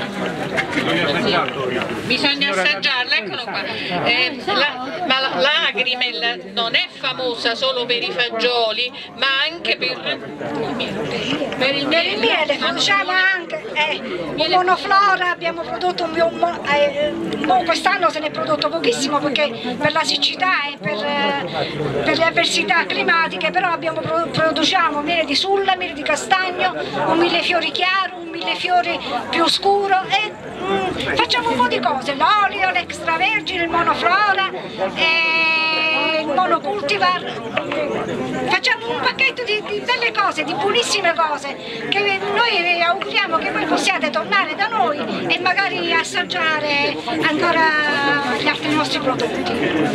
Bisogna assaggiarla, eccolo qua. Ma l'Agrimel non è famosa solo per i fagioli, ma anche per il miele. Produciamo anche un monoflora, abbiamo prodotto quest'anno se ne è prodotto pochissimo perché per la siccità e per le avversità climatiche, però produciamo miele di sulla, miele di castagno, un millefiori chiaro, un millefiori più scuro e facciamo un po' di cose, l'olio, l'extravergine, il monoflora, il monocultivar, facciamo un pacchetto di belle cose, di buonissime cose, che noi auguriamo che voi possiate tornare da noi e magari assaggiare ancora gli altri nostri prodotti.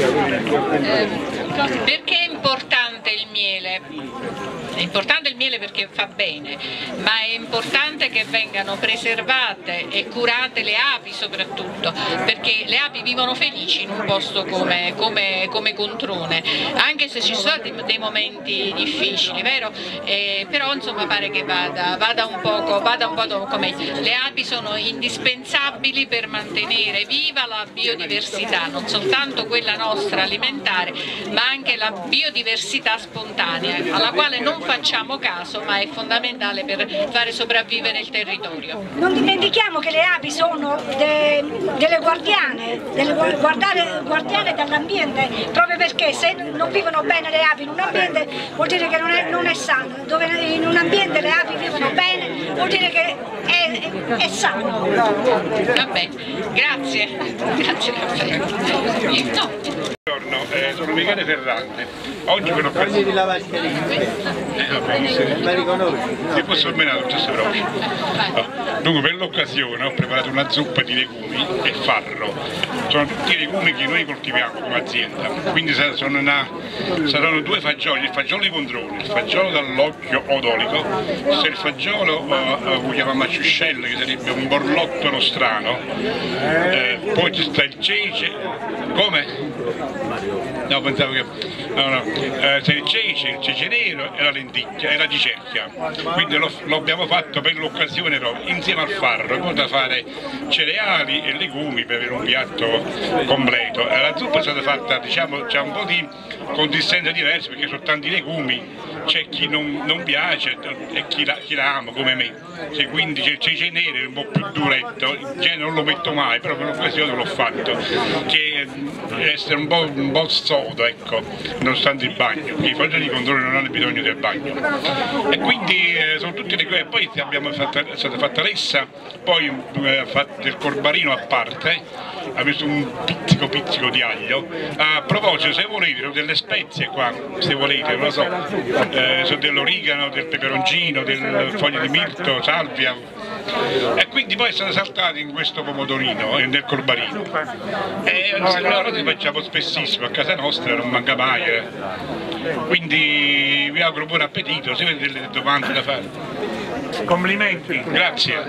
Perché è importante il miele? È importante il miele perché fa bene, ma è importante che vengano preservate e curate le api soprattutto, perché le api vivono felici in un posto come Controne, anche se ci sono dei momenti difficili, vero? Però insomma pare che vada un poco meglio. Le api sono indispensabili per mantenere viva la biodiversità, non soltanto quella nostra alimentare, ma anche la biodiversità spontanea, alla quale non facciamo caso, ma è fondamentale per fare sopravvivere il territorio. Non dimentichiamo che le api sono delle guardiane dall'ambiente, proprio perché se non vivono bene le api in un ambiente vuol dire che non è sano, dove in un ambiente le api vivono bene vuol dire che è sano. Vabbè, grazie Raffaele. Buongiorno, sono Michele Ferrante. Oggi per l'occasione di la ti posso almeno non c'è proprio. Dunque per l'occasione ho preparato una zuppa di legumi e farro. Sono tutti i legumi che noi coltiviamo come azienda, quindi saranno due fagioli, il fagiolo di Controne, il fagiolo dall'occhio odolico, se il fagiolo lo chiamiamo maciuscello, che sarebbe un borlotto nostrano, poi ci sta il cece, come? No, pensavo che... No, c'è il cece nero e la lenticchia e la cicerchia, quindi lo abbiamo fatto per l'occasione proprio, insieme al farro, in modo da fare cereali e legumi per avere un piatto completo. La zuppa è stata fatta, diciamo, c'è un po' di consistenza diversa perché sono tanti legumi, c'è chi non piace e chi la ama come me, quindi c'è il cece nero un po' più duretto, in genere non lo metto mai, però per l'occasione l'ho fatto, che deve essere un po' sodo, ecco, nonostante il bagno, i fagioli di Controne non hanno bisogno del bagno. E quindi sono tutte le cose, poi è stata fatta l'essa, poi fatto il corbarino a parte, ha messo un pizzico di aglio. A proposito, se volete, sono delle spezie qua, se volete, non lo so, sono dell'origano, del peperoncino, del foglio di mirto, salvia, e quindi poi sono saltati in questo pomodorino e nel corbarino. È una cosa che facciamo spessissimo, a casa nostra non manca mai. Quindi vi auguro buon appetito, se avete delle domande da fare. Complimenti. Grazie.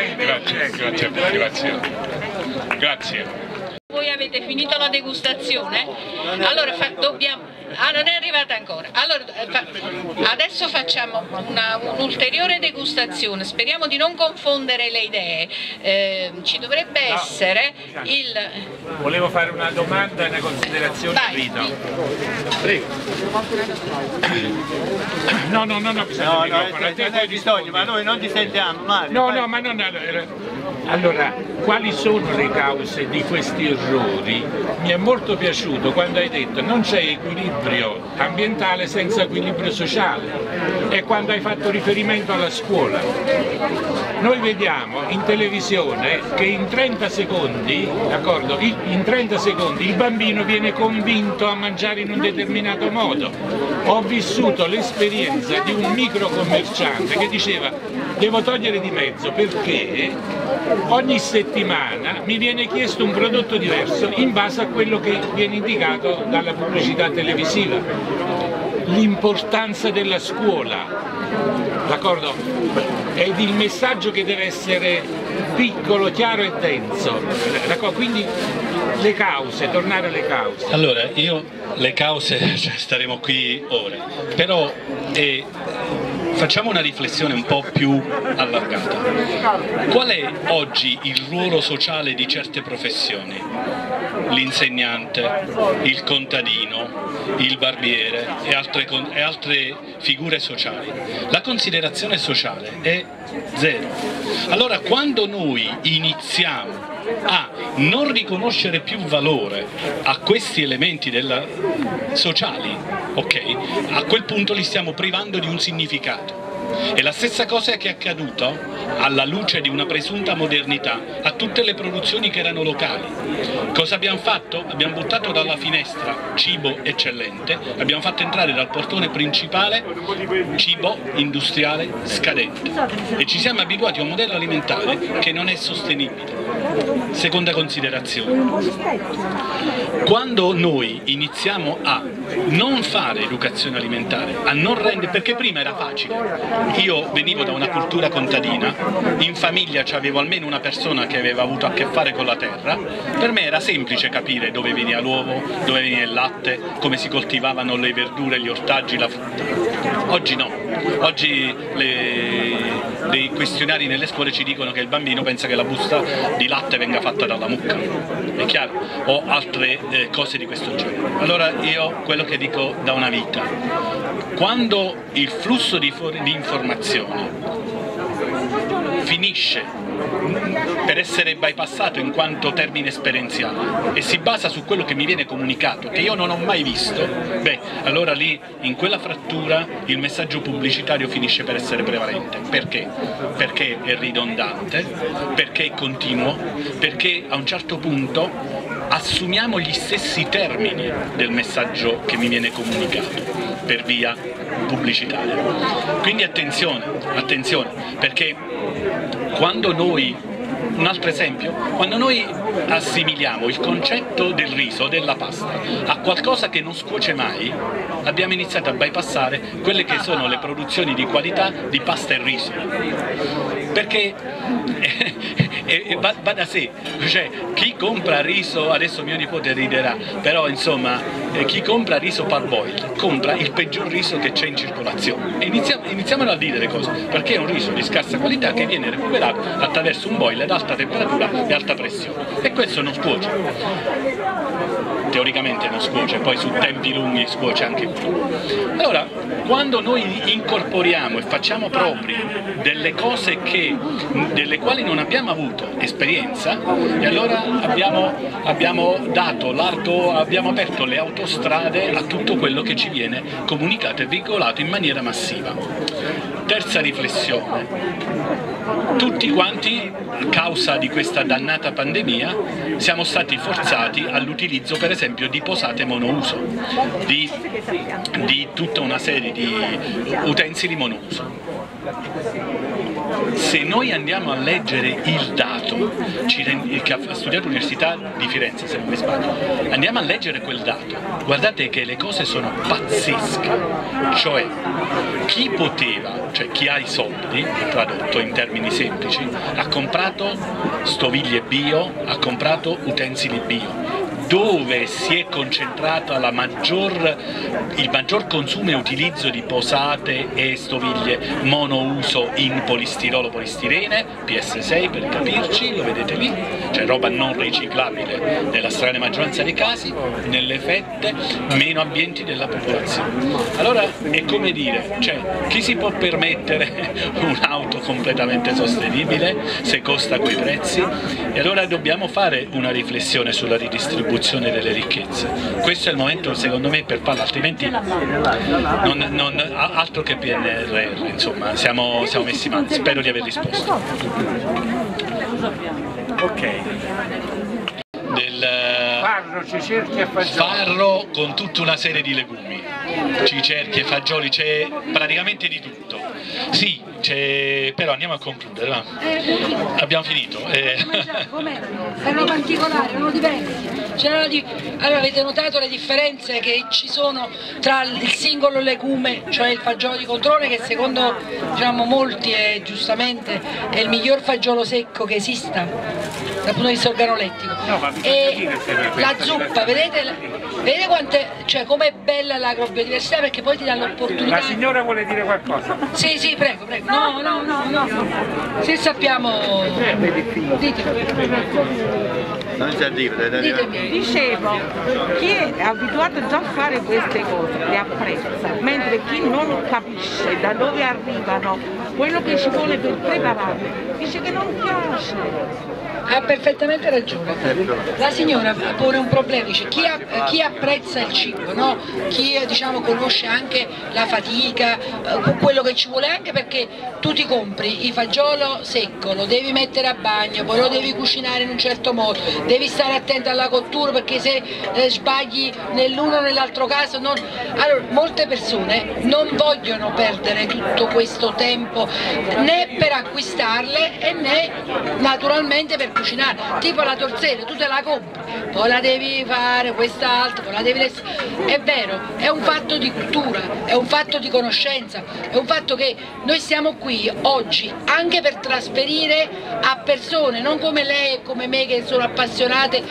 Voi avete finito la degustazione? Allora dobbiamo... Ah, non è arrivata ancora. Allora, adesso facciamo un'ulteriore degustazione, speriamo di non confondere le idee. Ci dovrebbe essere il... Volevo fare una domanda e una considerazione. Rita. Prego. No, bisogna non è bisogno, ma noi non ti sentiamo, Mario. No, ma non... Allora, quali sono le cause di questi errori? Mi è molto piaciuto quando hai detto non c'è equilibrio ambientale senza equilibrio sociale, e quando hai fatto riferimento alla scuola. Noi vediamo in televisione che in 30 secondi, d'accordo, in 30 secondi il bambino viene convinto a mangiare in un determinato modo. Ho vissuto l'esperienza di un micro commerciante che diceva: devo togliere di mezzo perché ogni settimana mi viene chiesto un prodotto diverso in base a quello che viene indicato dalla pubblicità televisiva. L'importanza della scuola, d'accordo? Ed il messaggio che deve essere piccolo, chiaro e denso, quindi le cause, tornare alle cause. Allora, le cause, staremo qui ore, però facciamo una riflessione un po' più allargata. Qual è oggi il ruolo sociale di certe professioni? L'insegnante, il contadino, il barbiere e altre figure sociali. La considerazione sociale è zero. Allora, quando noi iniziamo a non riconoscere più valore a questi elementi sociali, ok? A quel punto li stiamo privando di un significato. E la stessa cosa che è accaduta alla luce di una presunta modernità a tutte le produzioni che erano locali. Cosa abbiamo fatto? Abbiamo buttato dalla finestra cibo eccellente, abbiamo fatto entrare dal portone principale cibo industriale scadente e ci siamo abituati a un modello alimentare che non è sostenibile. Seconda considerazione, quando noi iniziamo a non fare educazione alimentare, a non rendere, perché prima era facile, io venivo da una cultura contadina, in famiglia avevo almeno una persona che aveva avuto a che fare con la terra, per me era semplice capire dove veniva l'uovo, dove veniva il latte, come si coltivavano le verdure, gli ortaggi, la frutta. Oggi no, oggi dei questionari nelle scuole ci dicono che il bambino pensa che la busta di latte venga fatta dalla mucca, è chiaro? O altre cose di questo genere. Allora io quello che dico da una vita, quando il flusso di informazioni finisce per essere bypassato in quanto termine esperienziale e si basa su quello che mi viene comunicato, che io non ho mai visto, beh, allora lì, in quella frattura, il messaggio pubblicitario finisce per essere prevalente. Perché? Perché è ridondante, perché è continuo, perché a un certo punto assumiamo gli stessi termini del messaggio che mi viene comunicato per via pubblicitaria. Quindi attenzione, perché quando noi, un altro esempio, quando noi assimiliamo il concetto del riso, della pasta, a qualcosa che non scuoce mai, abbiamo iniziato a bypassare quelle che sono le produzioni di qualità di pasta e riso. Perché va da sé, cioè chi compra riso, adesso mio nipote riderà, però insomma chi compra riso parboiled compra il peggior riso che c'è in circolazione. E iniziamo a dire le cose, perché è un riso di scarsa qualità che viene recuperato attraverso un boiler ad alta temperatura e alta pressione, e questo non scuoce. Teoricamente non scuoce, poi su tempi lunghi scuoce anche più. Allora, quando noi incorporiamo e facciamo propri delle cose delle quali non abbiamo avuto esperienza, e allora abbiamo dato l'arco, abbiamo aperto le autostrade a tutto quello che ci viene comunicato e veicolato in maniera massiva. Terza riflessione. tutti quanti, a causa di questa dannata pandemia, siamo stati forzati all'utilizzo per esempio di posate monouso, di tutta una serie di utensili monouso. Se noi andiamo a leggere il dato, che ha studiato l'Università di Firenze se non mi sbaglio, andiamo a leggere quel dato, guardate che le cose sono pazzesche, cioè chi poteva, cioè chi ha i soldi, tradotto in termini semplici, ha comprato stoviglie bio, ha comprato utensili bio. Dove si è concentrato il maggior consumo e utilizzo di posate e stoviglie monouso in polistirolo polistirene, PS6 per capirci, lo vedete lì, cioè roba non riciclabile nella stragrande maggioranza dei casi, nelle fette meno abbienti della popolazione. Allora è come dire, cioè, chi si può permettere un'auto completamente sostenibile se costa quei prezzi? E allora dobbiamo fare una riflessione sulla ridistribuzione delle ricchezze. Questo è il momento secondo me per farlo, altrimenti altro che PNRR, insomma, siamo messi male. Spero di aver risposto. Ok. Farro, cicerchi e fagioli. Farro con tutta una serie di legumi, cicerchi e fagioli, c'è praticamente di tutto. Sì, però andiamo a concludere, va? Abbiamo finito. Erano particolari, erano diversi. Allora avete notato le differenze che ci sono tra il singolo legume, cioè il fagiolo di controllo, che secondo molti giustamente è il miglior fagiolo secco che esista dal punto di vista organolettico, e la zuppa, vedete com'è bella l'agrobiodiversità, perché poi ti dà l'opportunità. La signora vuole dire qualcosa? Sì, prego. No. Se sappiamo. Non c'è a dire, Dicevo, chi è abituato già a fare queste cose le apprezza, mentre chi non capisce da dove arrivano, quello che ci vuole per prepararle, dice che non piace. Ha perfettamente ragione. La signora pone un problema, dice chi apprezza il cibo, no? Chi conosce anche la fatica, quello che ci vuole, anche perché tu ti compri il fagiolo secco, lo devi mettere a bagno, poi lo devi cucinare in un certo modo, devi stare attento alla cottura, perché se sbagli nell'uno o nell'altro caso Allora, molte persone non vogliono perdere tutto questo tempo né per acquistarle e né naturalmente per cucinare, tipo la torsera, tu te la compri, poi la devi fare quest'altro, poi la devi... È vero, è un fatto di cultura, è un fatto di conoscenza, è un fatto che noi siamo qui oggi anche per trasferire a persone, non come lei e come me che sono appassionate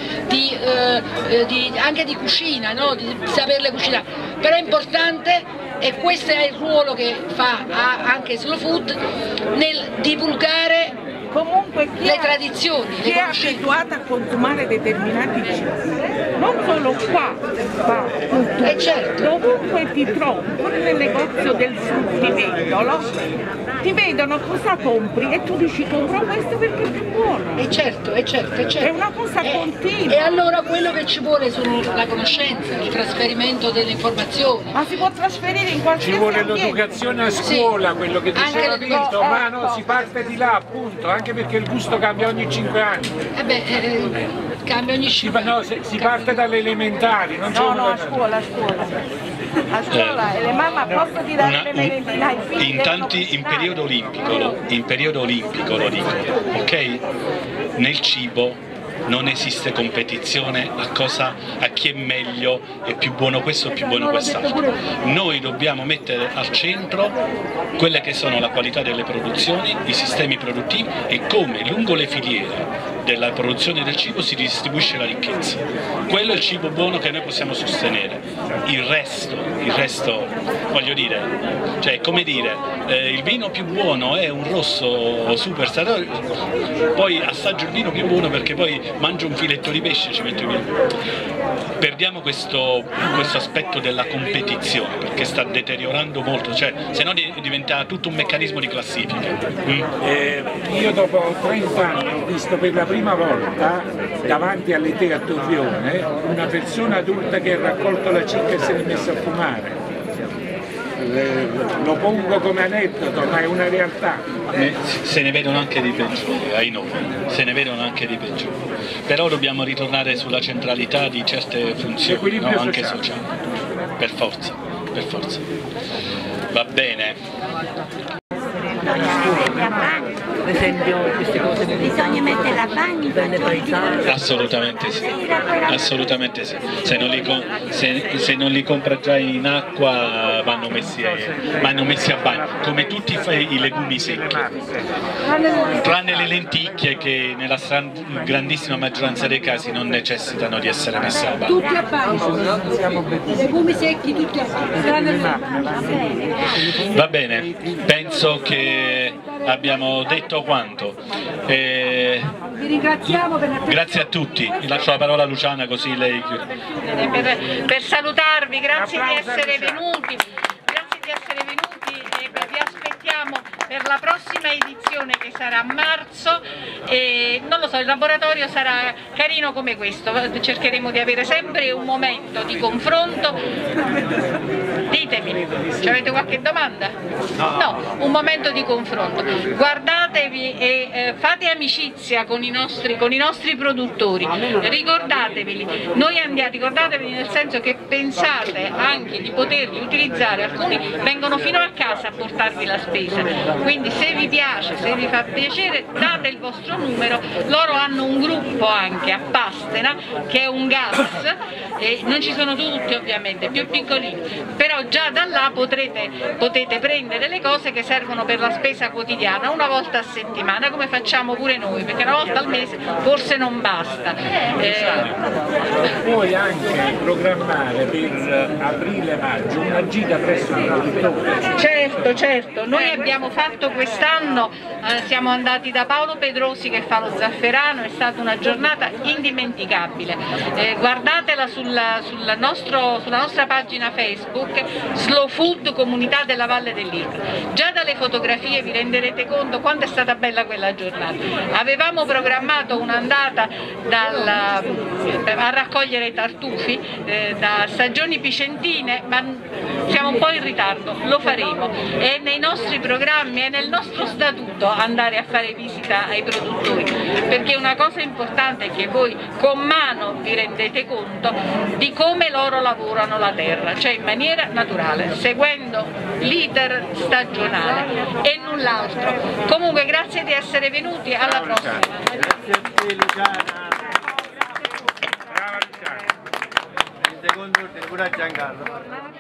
anche di cucina, no? Di saperle cucinare, però è importante, e questo è il ruolo che fa anche Slow Food, nel divulgare comunque le tradizioni, chi è abituato a consumare determinati cibi, non solo qua, ma certo. Dovunque ti trovi, pure nel negozio del fruttivendolo, ti vedono cosa compri e tu dici compro questo perché è più buono. E certo. È una cosa continua. E allora quello che ci vuole sono la conoscenza, il trasferimento delle informazioni. Ma si può trasferire in qualsiasi Ci vuole ambiente. l'educazione a scuola, sì. Quello che diceva Vinto, ma no, si parte di là appunto, anche perché il gusto cambia ogni 5 anni. Cambia ogni 5 anni. No, si parte dalle elementari, non c'è a scuola. A scuola e le mamma possono tirare le merendine ai figli. In periodo olimpico lo dico, ok? Nel cibo non esiste competizione a chi è meglio, è più buono questo o più buono quest'altro. Noi dobbiamo mettere al centro quelle che sono la qualità delle produzioni, i sistemi produttivi e come lungo le filiere della produzione del cibo si distribuisce la ricchezza. Quello è il cibo buono che noi possiamo sostenere. Il resto voglio dire, cioè come dire, il vino più buono è un rosso super stradale, poi assaggio il vino più buono perché poi mangio un filetto di pesce e ci metto il vino. Perdiamo questo aspetto della competizione perché sta deteriorando molto, cioè se no diventa tutto un meccanismo di classifica. Io dopo 30 anni ho visto per la prima volta davanti alle tè a Torrione una persona adulta che ha raccolto la cicca e se l'è messa a fumare. lo pongo come aneddoto, ma è una realtà. Se ne vedono anche di peggiori, ai noi, se ne vedono anche di peggiori. Però dobbiamo ritornare sulla centralità di certe funzioni, no? Anche sociali, per forza, per forza. Va bene. Per esempio queste cose bisogna mettere a bagno, assolutamente sì, assolutamente sì. Se non li compra già in acqua vanno messi a bagno, come tutti i legumi secchi, tranne le lenticchie che nella grandissima maggioranza dei casi non necessitano di essere messe a bagno. Tutti a bagno, i legumi secchi tutti a bagno. Va bene, penso che abbiamo detto quanto. Vi ringraziamo per l'attenzione. Grazie a tutti, vi lascio la parola a Luciana così lei chiude. Per salutarvi, grazie di essere venuti, e vi aspettiamo per la prossima edizione che sarà a marzo e non lo so, il laboratorio sarà carino come questo, cercheremo di avere sempre un momento di confronto. Ditemi, ci avete qualche domanda? No, un momento di confronto. Guardatevi e fate amicizia con i nostri produttori, ricordateveli nel senso che pensate anche di poterli utilizzare, alcuni vengono fino a casa a portarvi la spesa, quindi se vi piace, se vi fa piacere date il vostro numero, loro hanno un gruppo anche a Pastena che è un gas, e non ci sono tutti ovviamente, più piccolini, però già da là potete prendere le cose che servono per la spesa quotidiana una volta a settimana, come facciamo pure noi, perché una volta al mese forse non basta. Puoi anche programmare per aprile-maggio una gita presso il produttore. Certo, noi abbiamo fatto quest'anno, siamo andati da Paolo Pedrosi che fa lo zafferano, è stata una giornata indimenticabile, guardatela sulla nostra pagina Facebook, Slow Food Comunità della Valle dell'Irta. Già dalle fotografie vi renderete conto quanto è stata bella quella giornata. Avevamo programmato un'andata a raccogliere i tartufi da stagioni picentine, ma siamo un po' in ritardo, lo faremo. È nei nostri programmi, è nel nostro statuto andare a fare visita ai produttori, perché una cosa importante è che voi con mano vi rendete conto di come loro lavorano la terra, cioè in maniera naturale, seguendo l'iter stagionale e null'altro. Comunque grazie di essere venuti, alla prossima. Grazie a te Luciana. Brava Luciana. Il secondo, pure a Giancarlo.